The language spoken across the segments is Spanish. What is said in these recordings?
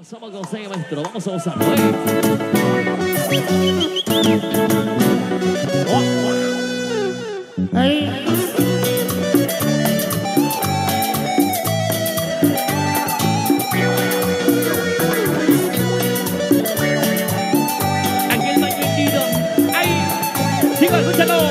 Somos con seis, maestro. Vamos a usarlo, Ahí. Aquel mañanito. Ahí. Chicos, escúchalo.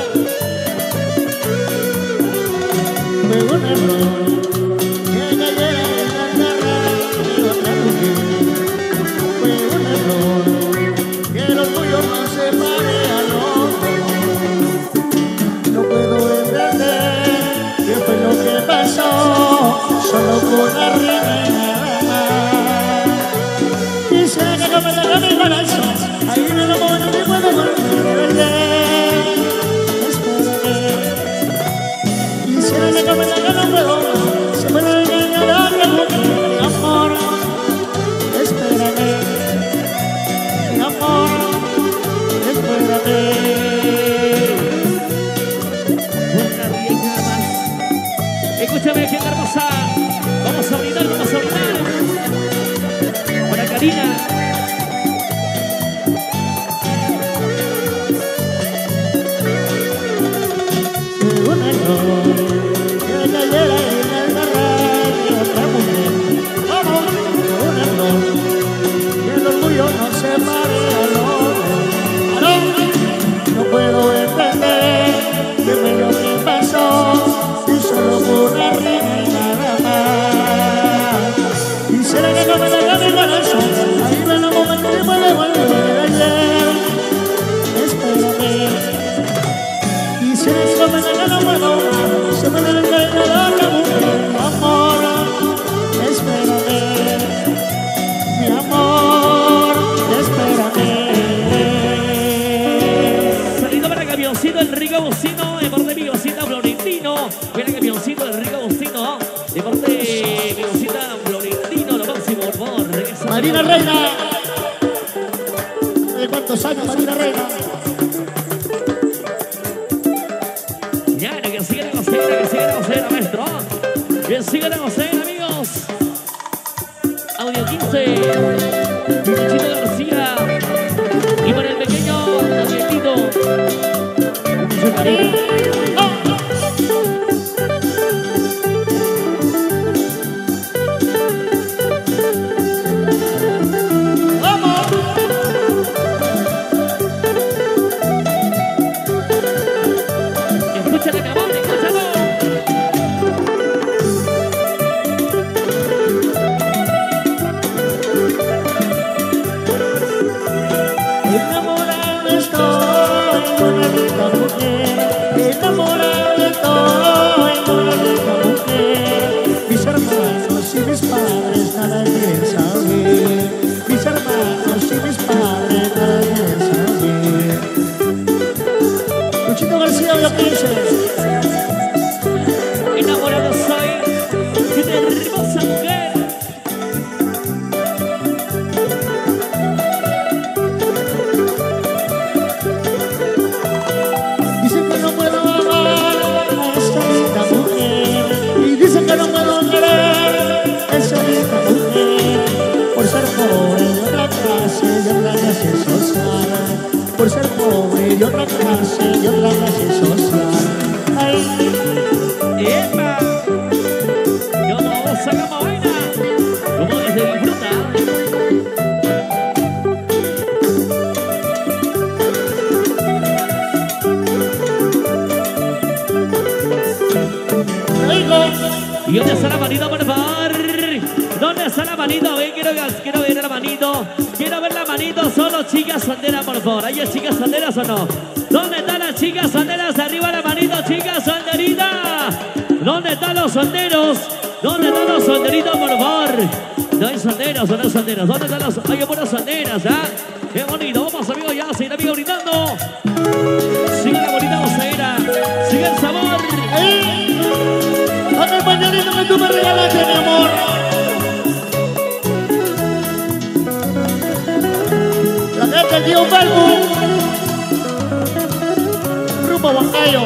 Fue un error que cayera en la garra de otra mujer. Fue un error que el orgullo no separe al hombre. No puedo entender qué fue lo que pasó, solo con la reina y nada más. Quisiera que comenzara mi corazón, ahí en el amor no me puedo volver a perder. Quisiera que comenzara que no puedo más, se puede engañar a otra mujer. Mi amor, espérame, mi amor, espérame. Escúchame, gente hermosa. Vamos a brindar, vamos a brindar. Para Karina. Fue un error que cayera en el garral de otra mujer. Vamos, fue un error que el orgullo no separe al hombre. No puedo entender qué fue lo que pasó, y solo por la reina y nada más. Quisiera que comenzara mi corazón, ahí ven los momentos que puede volver a ayer. Espérame. Quisiera que comenzara que no puedo más, se puede engañar a otra mujer. Mi amor, espérame, mi amor, espérame. Saliendo para el camioncito del Rico Agustino, de parte de mi cosita Florentino. Mira el camioncito del Rico Agustino, de parte de mi cosita Florentino. Lo máximo, por favor. Regresa. Marina Reina. ¿De cuántos años, Marina Reina? Ya, que siga la cocina, que siga la cocina, maestro. Que siga la cocina, amigos. Audio 15. Luchito García. Y para el pequeño Danielito. Mucho cariño. Escúchale, cabrón, escúchalo. Enamorado estoy de una rica mujer. Enamorado estoy de una rica mujer. Mis hermanos y mis padres nada quieren saber. Mis hermanos y mis padres nada quieren saber. Luchito García, lo que dices. Enamorado soy de una hermosa mujer. Dicen que no puedo amar a esta linda mujer. Y dicen que no puedo querer a esa linda mujer. Por ser pobre de otra clase social. Por ser pobre de otra clase social. Ay, ¡Epa! Yo no saca más vaina. Como desde disfruta. ¿Y dónde está la manito, por favor? ¿Dónde está la manito? Ven, quiero ver la manito. Quiero ver la manito. Solo chicas solteras, por favor. ¿Hay chicas solteras o no? ¿Dónde están las chicas solteras? Arriba la manito, chicas solteritas. ¿Dónde están los solteros? ¿Dónde están los solteritos, por favor? ¿No hay solteros o no hay solteros? ¿Dónde están los...? Hay buenas solteras, ¿ah? ¡Qué bonito! Vamos, amigos, ya. Sigue el amigo brindando. Sigue la bonita gozadera. Sigue el sabor. dame el pañuelito que tú me regalaste, mi amor. La gente del tío Balbu. Rumbo Huancayo.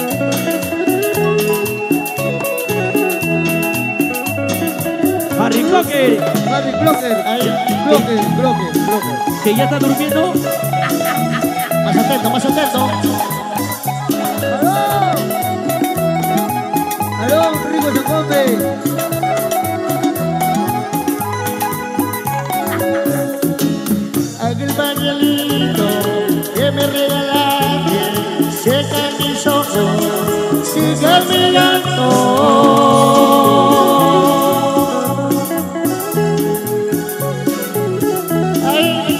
Arriba. Crocker. Harry Crocker, ahí, Crocker. Que ya está durmiendo. Más atento, más atento. ¡Aló! ¡Rico se come! Aquel pañuelito que me regalaste seca mis ojos, sigue mirando. Ay,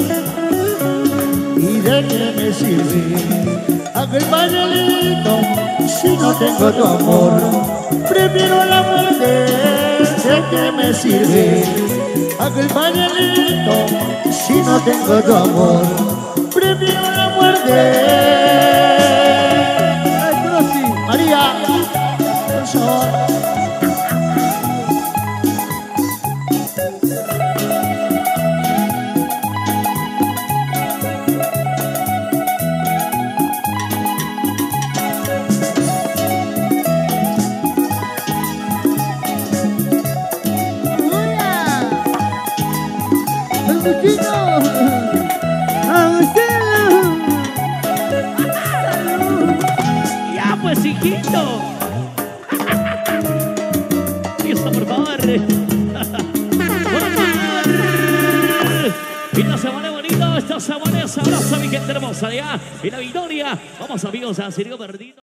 ¿y de qué me sirve aquel pañuelito si no tengo tu amor? Prefiero la muerte. ¿De qué me sirve aquel pañuelito si no tengo tu amor? Prefiero la muerte. Ay, Crossi, María, por favor. Ya pues, hijito. Listo, por favor. Por favor. Y no se pone bonito, esto se pone sabroso, mi gente hermosa, ya. Y la victoria. Vamos amigos a Circo Perdido.